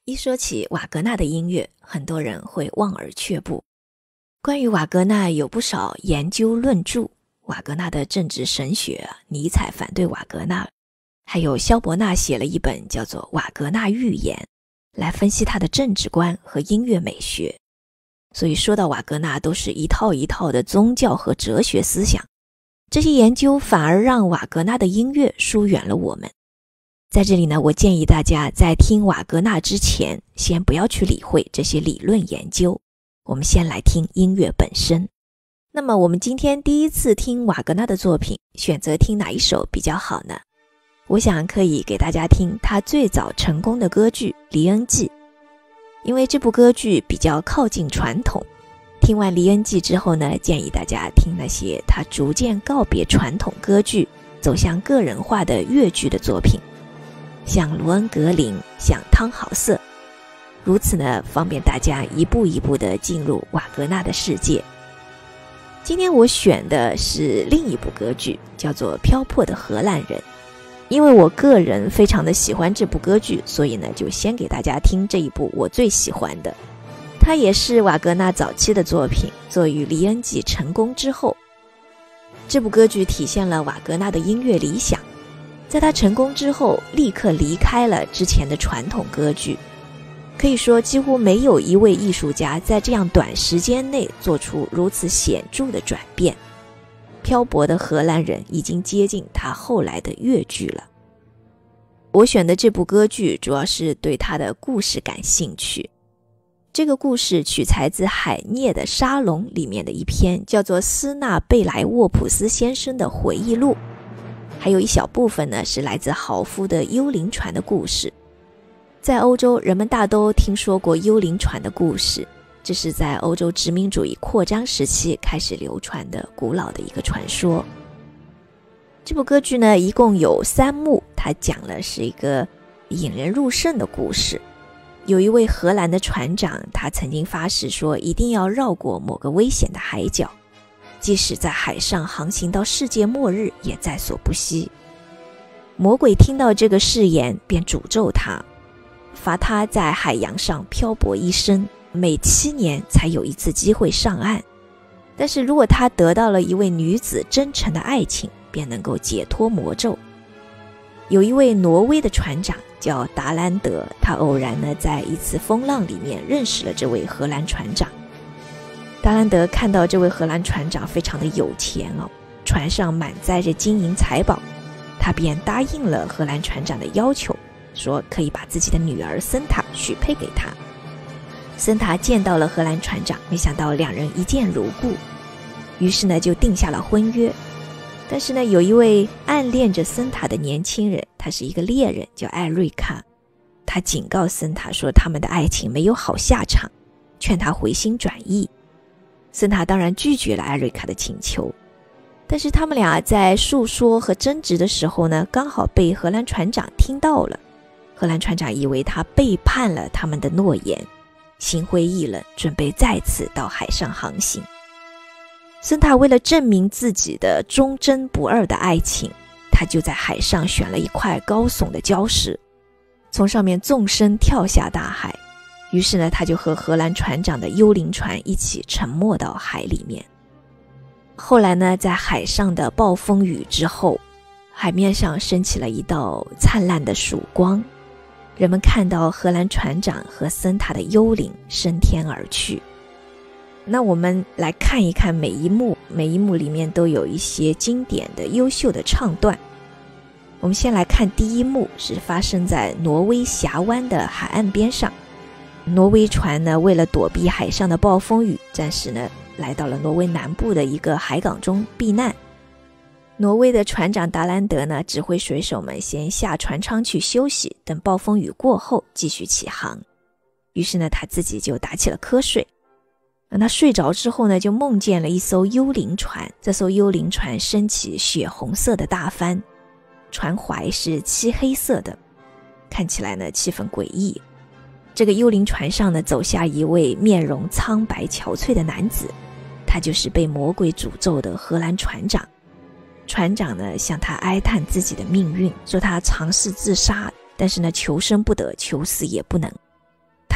一说起瓦格纳的音乐，很多人会望而却步。关于瓦格纳有不少研究论著，瓦格纳的政治神学，尼采反对瓦格纳，还有萧伯纳写了一本叫做《瓦格纳预言》，来分析他的政治观和音乐美学。所以说到瓦格纳，都是一套一套的宗教和哲学思想，这些研究反而让瓦格纳的音乐疏远了我们。在这里呢，我建议大家在听瓦格纳之前，先不要去理会这些理论研究，我们先来听音乐本身。那么我们今天第一次听瓦格纳的作品，选择听哪一首比较好呢？我想可以给大家听他最早成功的歌剧《黎恩记》，因为这部歌剧比较靠近传统。听完《黎恩记》之后呢，建议大家听那些他逐渐告别传统歌剧，走向个人化的乐剧的作品，像罗恩格林，像汤豪瑟，如此呢，方便大家一步一步地进入瓦格纳的世界。今天我选的是另一部歌剧，叫做《漂泊的荷兰人》。因为我个人非常的喜欢这部歌剧，所以呢，就先给大家听这一部我最喜欢的。它也是瓦格纳早期的作品，作于《黎恩记》成功之后。这部歌剧体现了瓦格纳的音乐理想，在他成功之后，立刻离开了之前的传统歌剧。可以说，几乎没有一位艺术家在这样短时间内做出如此显著的转变。漂泊的荷兰人已经接近他后来的乐剧了。我选的这部歌剧主要是对他的故事感兴趣。这个故事取材自海涅的《沙龙》里面的一篇叫做斯纳贝莱沃普斯先生的回忆录，还有一小部分呢是来自豪夫的幽灵船的故事。在欧洲，人们大都听说过幽灵船的故事，这是在欧洲殖民主义扩张时期开始流传的古老的一个传说。这部歌剧呢，一共有3幕，它讲了是一个引人入胜的故事。有一位荷兰的船长，他曾经发誓说一定要绕过某个危险的海角，即使在海上航行到世界末日也在所不惜。魔鬼听到这个誓言，便诅咒他，罚他在海洋上漂泊一生，每7年才有一次机会上岸。但是如果他得到了一位女子真诚的爱情，便能够解脱魔咒。有一位挪威的船长叫达兰德，他偶然呢在一次风浪里面认识了这位荷兰船长。达兰德看到这位荷兰船长非常的有钱船上满载着金银财宝，他便答应了荷兰船长的要求，说可以把自己的女儿森塔许配给他。森塔见到了荷兰船长，没想到两人一见如故，于是呢就定下了婚约。但是呢，有一位暗恋着森塔的年轻人，他是一个猎人，叫艾瑞卡。他警告森塔说他们的爱情没有好下场，劝他回心转意。森塔当然拒绝了艾瑞卡的请求，但是他们俩在诉说和争执的时候呢，刚好被荷兰船长听到了。荷兰船长以为他背叛了他们的诺言，心灰意冷，准备再次到海上航行。森塔为了证明自己的忠贞不二的爱情，他就在海上选了一块高耸的礁石，从上面纵身跳下大海。于是呢，他就和荷兰船长的幽灵船一起沉没到海里面。后来呢，在海上的暴风雨之后，海面上升起了一道灿烂的曙光，人们看到荷兰船长和森塔的幽灵升天而去。那我们来看一看每一幕里面都有一些经典的优秀的唱段。我们先来看第一幕，是发生在挪威峡湾的海岸边上。挪威船呢，为了躲避海上的暴风雨，暂时呢来到了挪威南部的一个海港中避难。挪威的船长达兰德呢，指挥水手们先下船舱去休息，等暴风雨过后继续起航。于是呢，他自己就打起了瞌睡。那他睡着之后呢，就梦见了一艘幽灵船，这艘幽灵船升起血红色的大帆，船怀是漆黑色的，看起来呢气氛诡异。这个幽灵船上呢，走下一位面容苍白憔悴的男子，他就是被魔鬼诅咒的荷兰船长。船长呢向他哀叹自己的命运，说他尝试自杀，但是呢求生不得，求死也不能。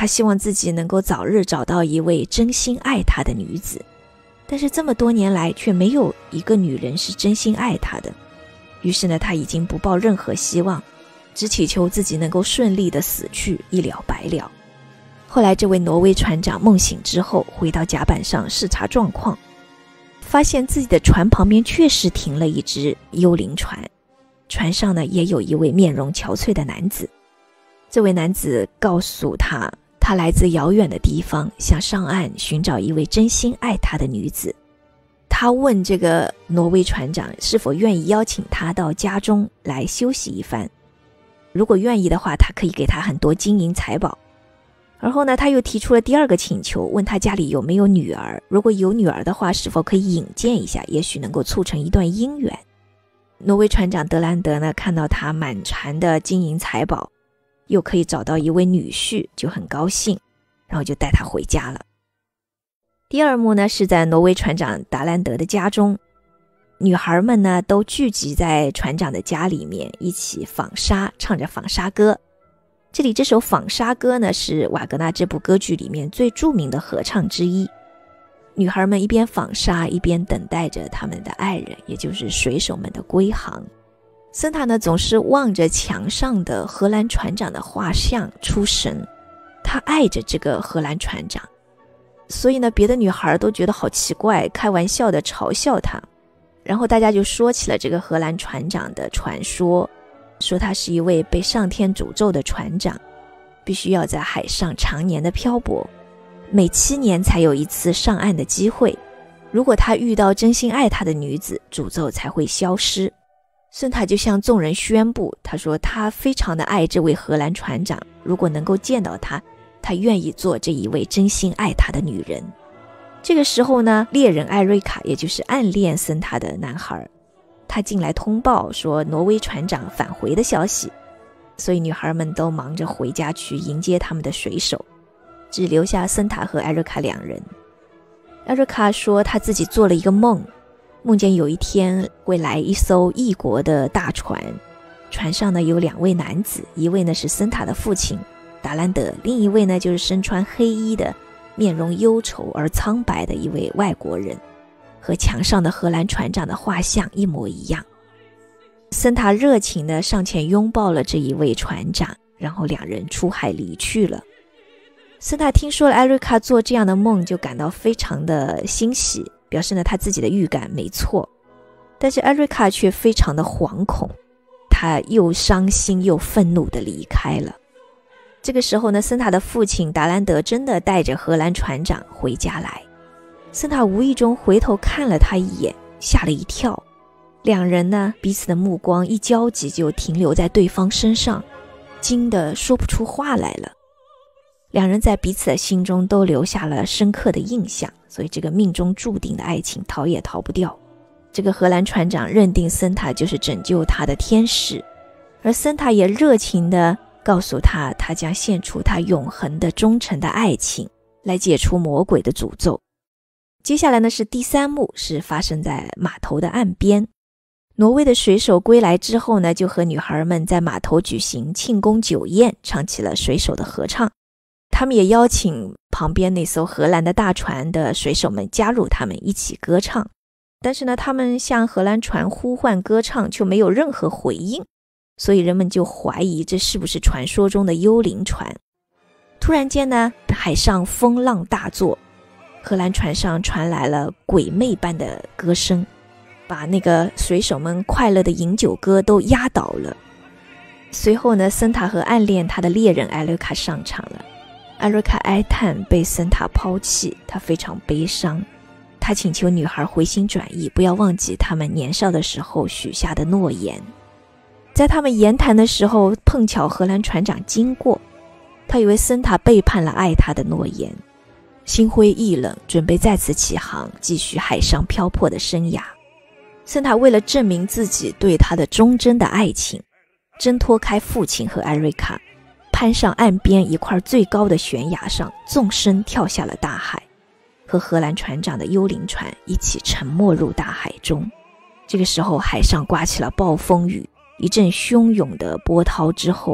他希望自己能够早日找到一位真心爱他的女子，但是这么多年来却没有一个女人是真心爱他的。于是呢，他已经不抱任何希望，只祈求自己能够顺利的死去，一了百了。后来这位挪威船长梦醒之后，回到甲板上视察状况，发现自己的船旁边确实停了一只幽灵船，船上呢也有一位面容憔悴的男子。这位男子告诉他，他来自遥远的地方，想上岸寻找一位真心爱他的女子。他问这个挪威船长是否愿意邀请他到家中来休息一番，如果愿意的话，他可以给他很多金银财宝。而后呢，他又提出了第二个请求，问他家里有没有女儿，如果有女儿的话，是否可以引荐一下，也许能够促成一段姻缘。挪威船长德兰德呢，看到他满船的金银财宝，又可以找到一位女婿，就很高兴，然后就带他回家了。第二幕呢，是在挪威船长达兰德的家中，女孩们呢都聚集在船长的家里面，一起纺纱，唱着纺纱歌。这里这首纺纱歌呢，是瓦格纳这部歌剧里面最著名的合唱之一。女孩们一边纺纱，一边等待着他们的爱人，也就是水手们的归航。森塔呢总是望着墙上的荷兰船长的画像出神，他爱着这个荷兰船长，所以呢别的女孩都觉得好奇怪，开玩笑的嘲笑他。然后大家就说起了这个荷兰船长的传说，说他是一位被上天诅咒的船长，必须要在海上常年的漂泊，每7年才有一次上岸的机会，如果他遇到真心爱他的女子，诅咒才会消失。孙塔就向众人宣布，他说他非常的爱这位荷兰船长，如果能够见到他，他愿意做这一位真心爱他的女人。这个时候呢，猎人艾瑞卡，也就是暗恋森塔的男孩，他进来通报说挪威船长返回的消息，所以女孩们都忙着回家去迎接他们的水手，只留下森塔和艾瑞卡2人。艾瑞卡说他自己做了一个梦，梦见有一天会来一艘异国的大船，船上呢有2位男子，一位呢是森塔的父亲达兰德，另一位呢就是身穿黑衣的面容忧愁而苍白的一位外国人，和墙上的荷兰船长的画像一模一样。森塔热情地上前拥抱了这一位船长，然后2人出海离去了。森塔听说了艾瑞卡做这样的梦，就感到非常的欣喜，表示呢他自己的预感没错。但是艾瑞卡却非常的惶恐，他又伤心又愤怒地离开了。这个时候呢，森塔的父亲达兰德真的带着荷兰船长回家来。森塔无意中回头看了他一眼，吓了一跳。2人呢彼此的目光一交集就停留在对方身上，惊得说不出话来了。2人在彼此的心中都留下了深刻的印象，所以这个命中注定的爱情逃也逃不掉。这个荷兰船长认定森塔就是拯救他的天使，而森塔也热情地告诉他，他将献出他永恒的忠诚的爱情，来解除魔鬼的诅咒。接下来呢是第3幕，是发生在码头的岸边。挪威的水手归来之后呢，就和女孩们在码头举行庆功酒宴，唱起了水手的合唱。他们也邀请旁边那艘荷兰的大船的水手们加入他们一起歌唱，但是呢他们向荷兰船呼唤歌唱却没有任何回应，所以人们就怀疑这是不是传说中的幽灵船。突然间呢，海上风浪大作，荷兰船上传来了鬼魅般的歌声，把那个水手们快乐的饮酒歌都压倒了。随后呢，森塔和暗恋他的猎人艾瑞卡上场了。艾瑞卡哀叹被森塔抛弃，他非常悲伤，他请求女孩回心转意，不要忘记他们年少的时候许下的诺言。在他们言谈的时候，碰巧荷兰船长经过，他以为森塔背叛了爱他的诺言，心灰意冷，准备再次起航，继续海上漂泊的生涯。森塔为了证明自己对他的忠贞的爱情，挣脱开父亲和艾瑞卡，攀上岸边一块最高的悬崖上，纵身跳下了大海，和荷兰船长的幽灵船一起沉没入大海中。这个时候海上刮起了暴风雨，一阵汹涌的波涛之后，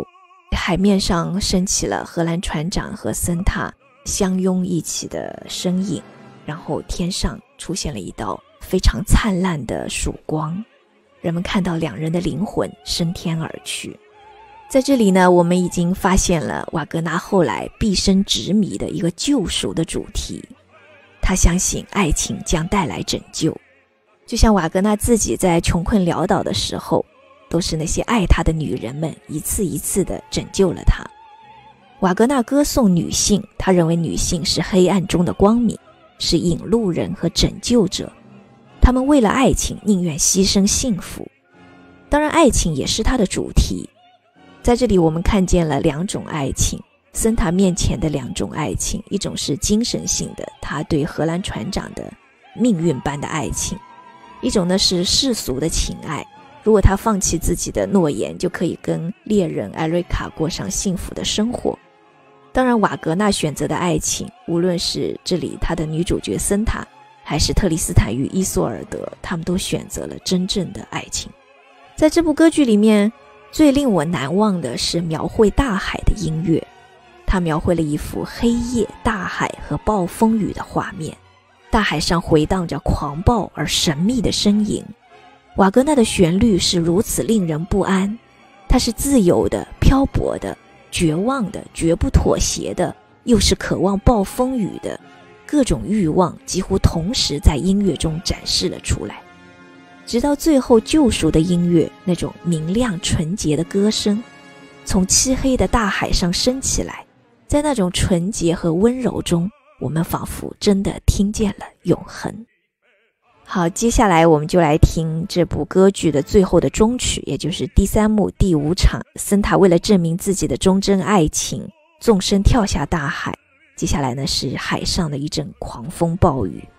海面上升起了荷兰船长和森塔相拥一起的身影，然后天上出现了一道非常灿烂的曙光，人们看到两人的灵魂升天而去。在这里呢，我们已经发现了瓦格纳后来毕生执迷的一个救赎的主题，他相信爱情将带来拯救，就像瓦格纳自己在穷困潦倒的时候，都是那些爱他的女人们一次一次地拯救了他。瓦格纳歌颂女性，他认为女性是黑暗中的光明，是引路人和拯救者，他们为了爱情宁愿牺牲幸福。当然爱情也是他的主题，在这里我们看见了两种爱情，森塔面前的两种爱情，一种是精神性的，他对荷兰船长的命运般的爱情，一种呢是世俗的情爱，如果他放弃自己的诺言，就可以跟猎人艾瑞卡过上幸福的生活。当然瓦格纳选择的爱情，无论是这里他的女主角森塔，还是特里斯坦与伊索尔德，他们都选择了真正的爱情。在这部歌剧里面，最令我难忘的是描绘大海的音乐，它描绘了一幅黑夜、大海和暴风雨的画面，大海上回荡着狂暴而神秘的呻吟。瓦格纳的旋律是如此令人不安，它是自由的、漂泊的、绝望的、绝不妥协的，又是渴望暴风雨的，各种欲望几乎同时在音乐中展示了出来。直到最后救赎的音乐，那种明亮纯洁的歌声从漆黑的大海上升起来，在那种纯洁和温柔中，我们仿佛真的听见了永恒。好，接下来我们就来听这部歌剧的最后的终曲，也就是第三幕第5场，森塔为了证明自己的忠贞爱情，纵身跳下大海，接下来呢是海上的一阵狂风暴雨。